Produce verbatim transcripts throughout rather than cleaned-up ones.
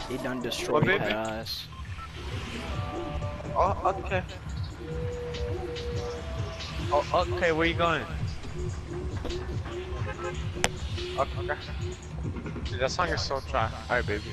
He done destroyed baby? that ass. Oh, okay. Oh, okay, where you going? Okay. Dude, that song is so dry. Alright, baby.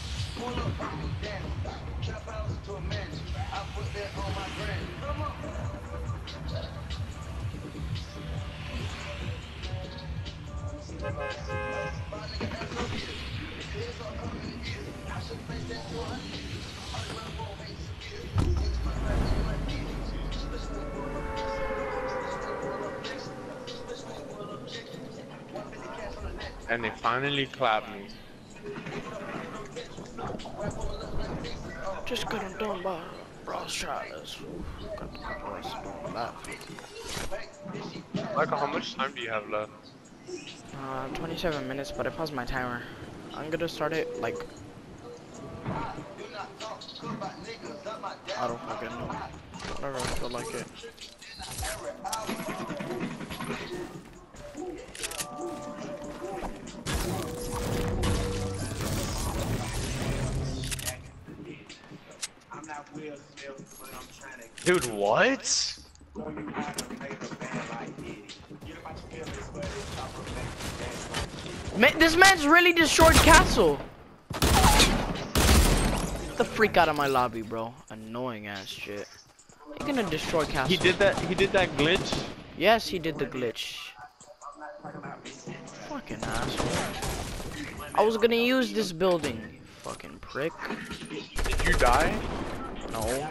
And they finally clapped me. Just got him done by Ross Charles. Got the boys doing that. Michael, how much time do you have left? Uh, twenty-seven minutes, but I paused my timer. I'm gonna start it like. I don't fucking know. Whatever I feel like it. Dude, what? Man, this man's really destroyed castle. Get the freak out of my lobby, bro. Annoying ass shit. You're gonna destroy castle. He did that. He did that glitch. Yes, he did the glitch. Fucking asshole. I was gonna use this building. You fucking prick. Did you die? No.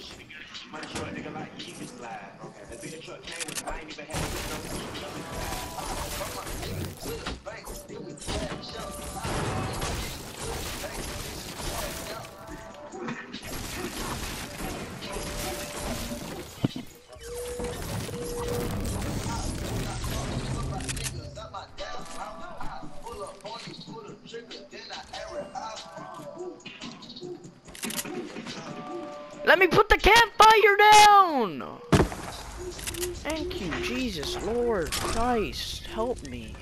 Let me put the campfire down! Thank you, Jesus, Lord Christ, help me.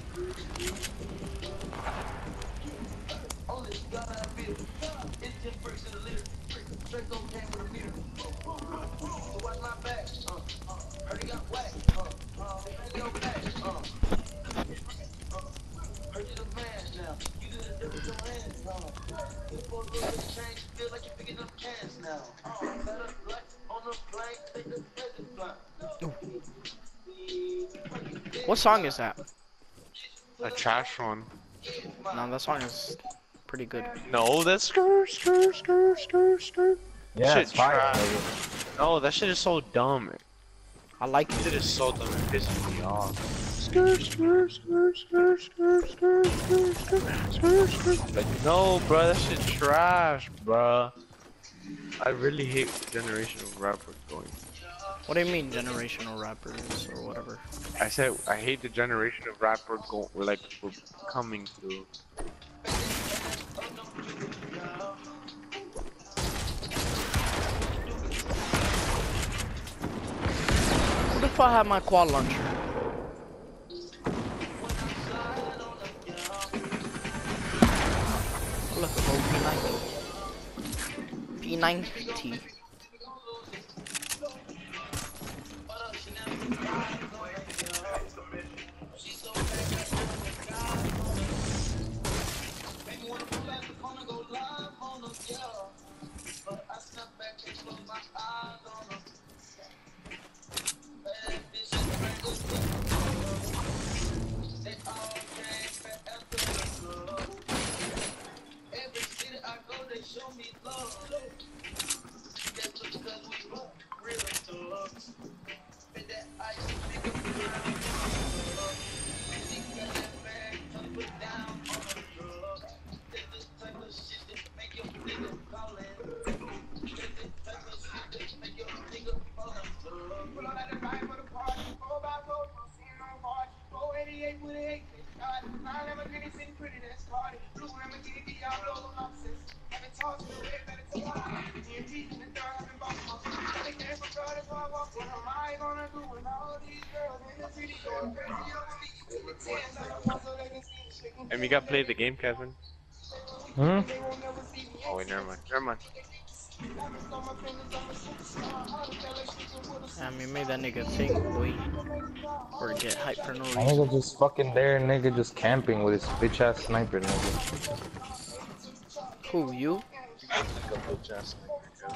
What song is that? A trash one. No, that song is pretty good. No, that's skr skr skr skr skr. Yeah, Shit it's fire. trash. No, that shit is so dumb. I like That shit it. is so dumb and pisses me off. Skr skr skr skr skr skr skr skr skr skr. Like, no, bro, that shit trash, bro. I really hate generation of rappers going. What do you mean, generational rappers or whatever? I said I hate the generation of rappers go like we're coming through. What if I have my quad launcher? Look, P ninety. P ninety. And we gotta play the game, Kevin. Hmm? Oh wait, never mind. Never mind. Damn, you made that nigga think, boy. Or get hype for no My reason. nigga just fucking there, nigga, just camping with his bitch ass sniper, nigga. Who, you? Like a bitch ass nigga.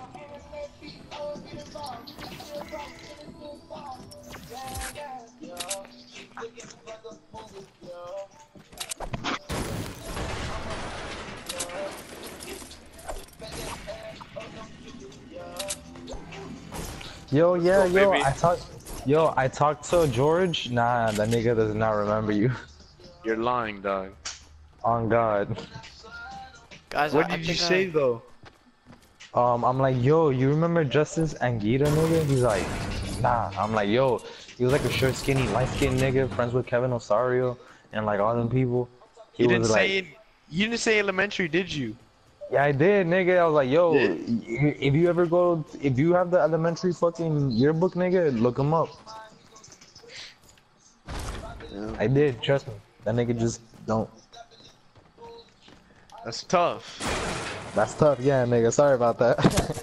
Yo, yeah, Let's go, yo, baby. I talked, yo, I talked to George. Nah, that nigga does not remember you. You're lying, dog. On God. Guys, I, What I did you think say I... though? Um, I'm like, yo, you remember Justice Anguita, nigga? He's like, nah. I'm like, yo, he was like a short, skinny, light-skinned nigga, friends with Kevin Osario and like all them people. He You was didn't like, say it. You didn't say elementary, did you? yeah, I did, nigga. I was like, yo, Yeah. y- if you ever go, if you have the elementary fucking yearbook, nigga, look him up. Yeah. I did, trust me. That nigga just don't. That's tough. That's tough, yeah, nigga. Sorry about that.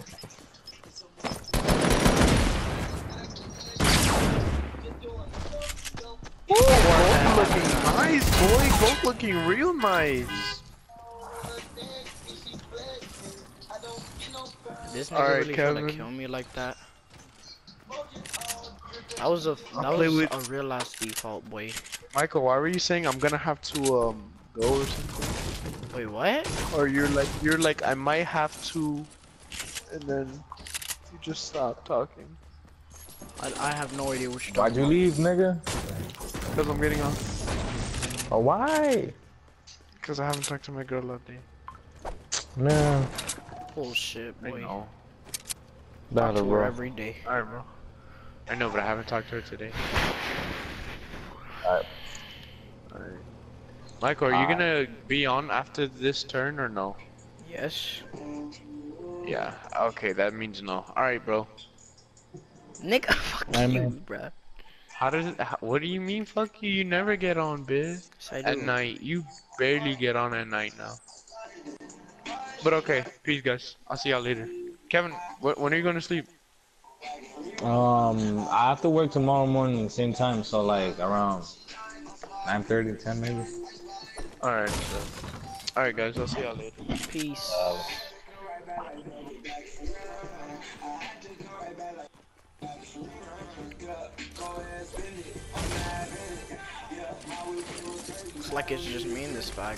Both looking nice, boy. Both looking real nice. This nigga Alright, really trying to Kevin. kill me like that. That was a that I'll play was with- a real ass default, boy. Michael, why were you saying I'm gonna have to um go or something? Wait, what? Or you're like you're like I might have to, and then you just stop talking. I, I have no idea what you're Why'd talking you leave, nigga? Because I'm getting off. Oh, why? Because I haven't talked to my girl all day. Man, about. Bullshit, I boy. know. Talk battle, to her bro. every day. Alright, bro. I know, but I haven't talked to her today. Alright. Alright. Michael, are you Uh, gonna be on after this turn or no? Yes. Yeah. Okay, that means no. Alright, bro. Nigga, fuck I you, mean- bruh. How does it? How, what do you mean? Fuck you! You never get on, bitch. Yes, I At do. night, you barely get on at night now. But okay, peace, guys. I'll see y'all later. Kevin, wh when are you going to sleep? Um, I have to work tomorrow morning, same time, so like around nine thirty, ten maybe. All right. So, all right, guys. I'll see y'all later. Peace. Uh, Looks like it's just me in this bag.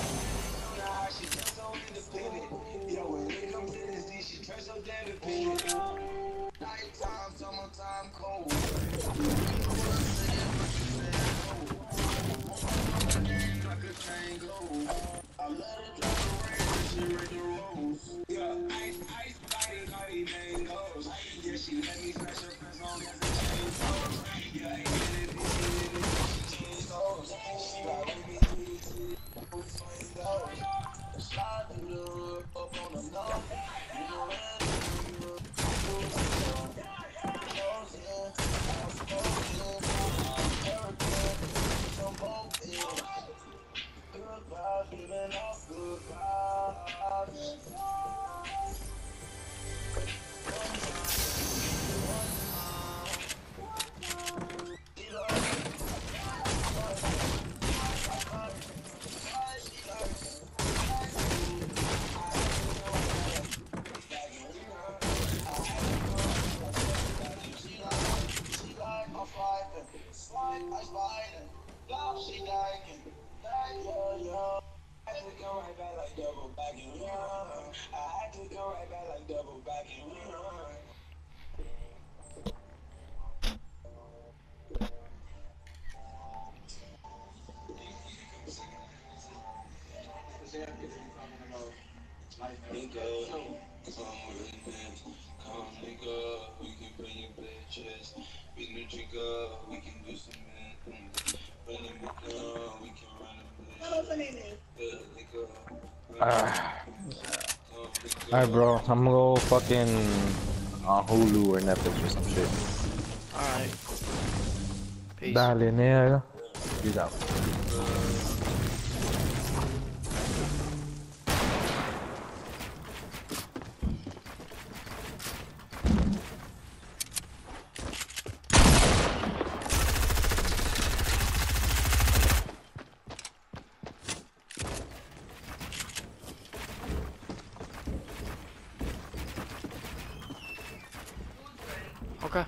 uh, Alright, bro. I'm gonna go fucking on Hulu or Netflix or some shit. Alright. Peace. Dale, nigga. Peace out. Okay.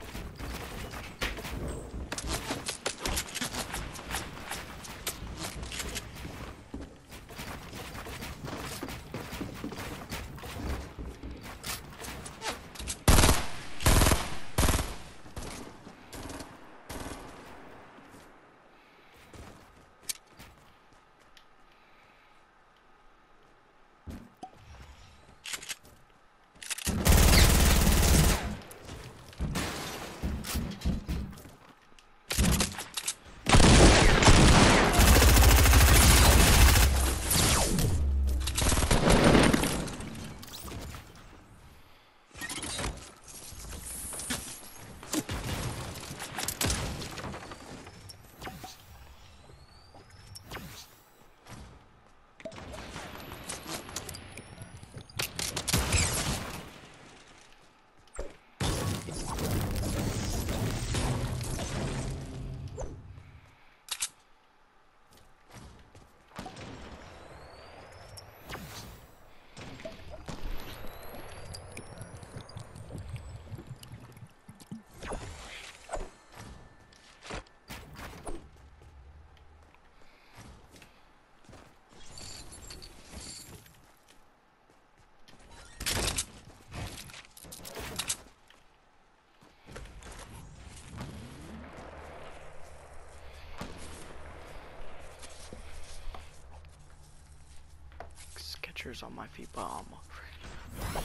Skechers on my feet, but I'm afraid.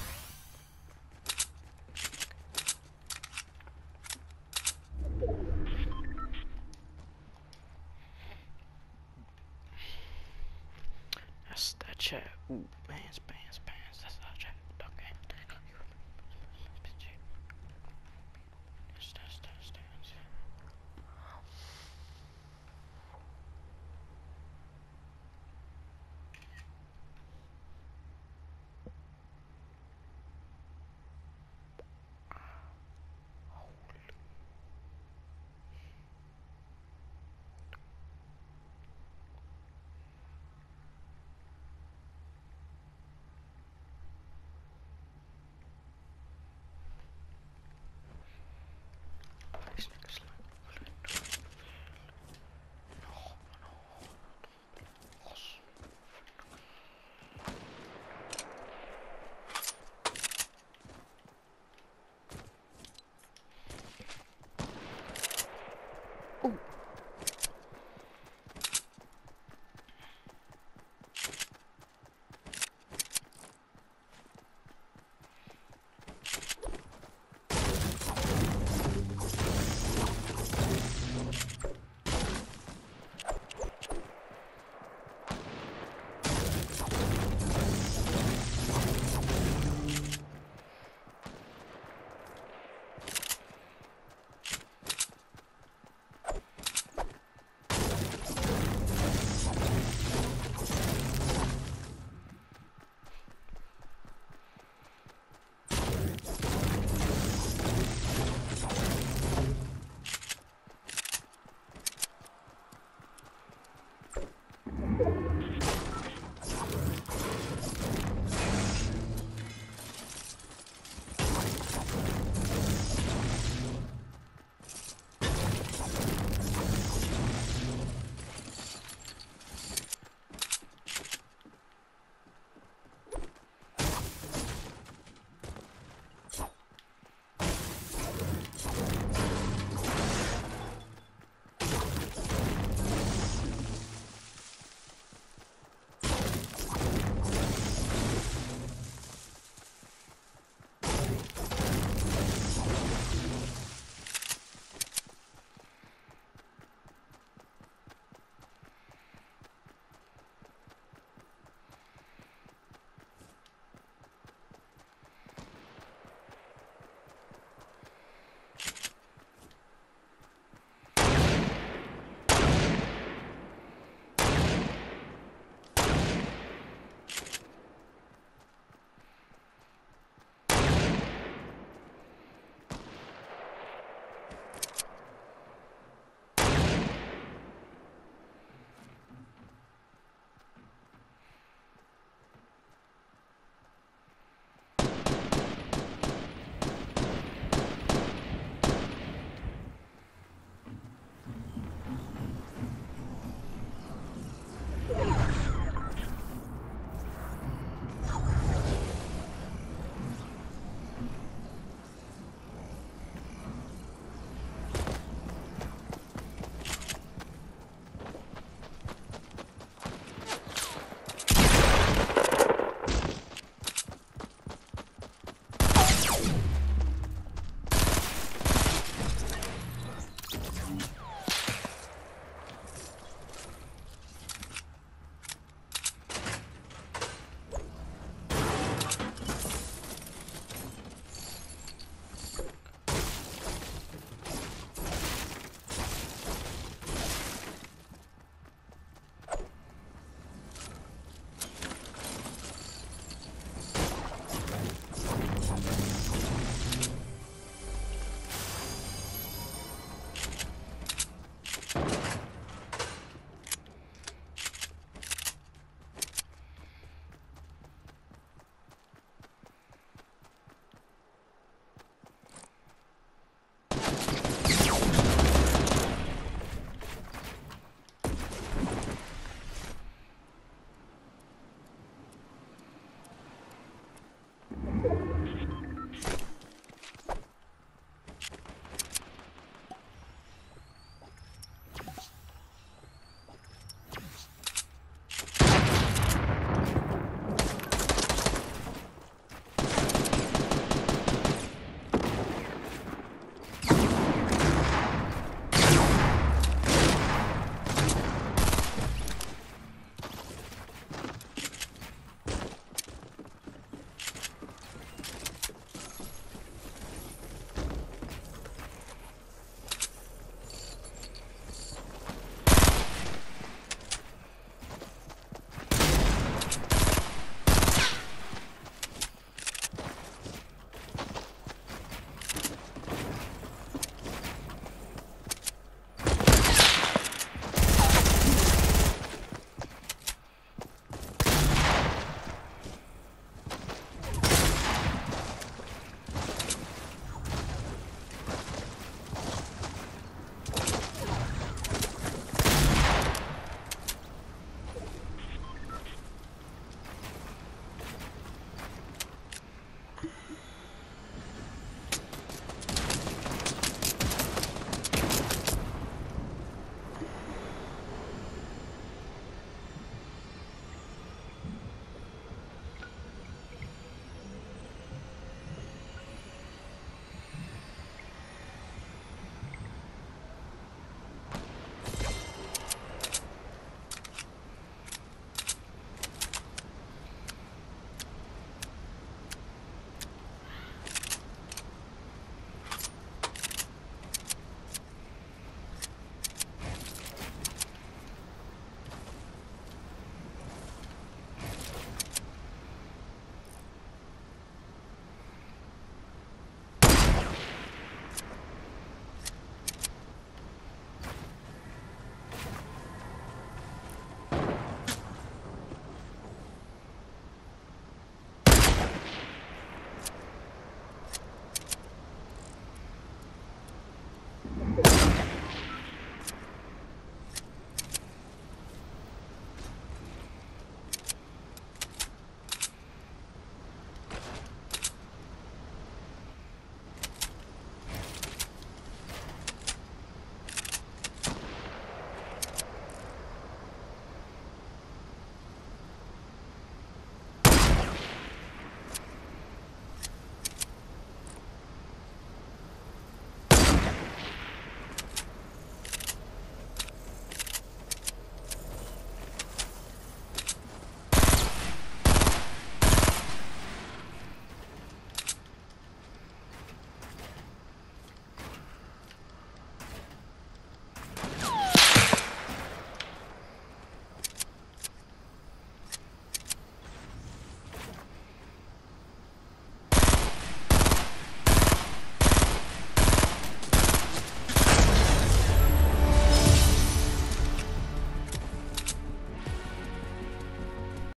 That's that chat. Ooh, bands, bands,